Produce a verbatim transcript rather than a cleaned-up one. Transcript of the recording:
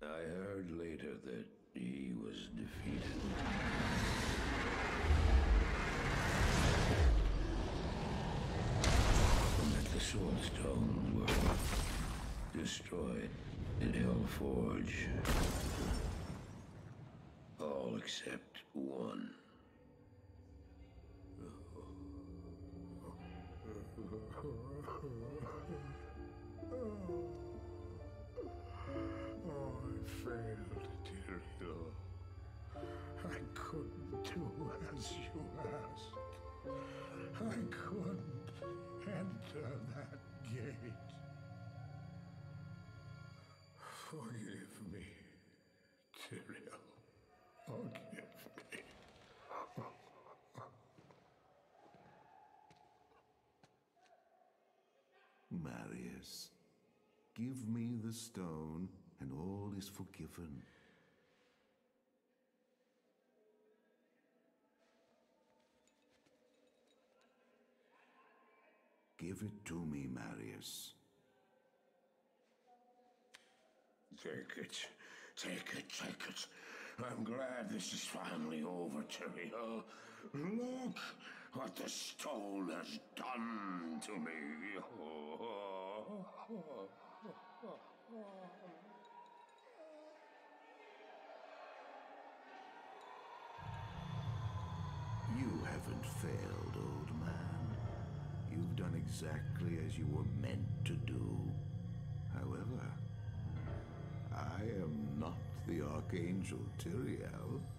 I heard later that he was defeated. And that the Soul Stones were destroyed in Hellforge. All except one. Oh, I failed, Diablo. I couldn't do as you asked. I couldn't enter that gate. Forgive me, Tyrael. Forgive me. Marius, give me the stone, and all is forgiven. Give it to me, Marius. Take it. Take it, take it. I'm glad this is finally over, Tyrael. Look what the stone has done to me. You haven't failed, old man. You've done exactly as you were meant to do. However, I am not the Archangel Tyrael.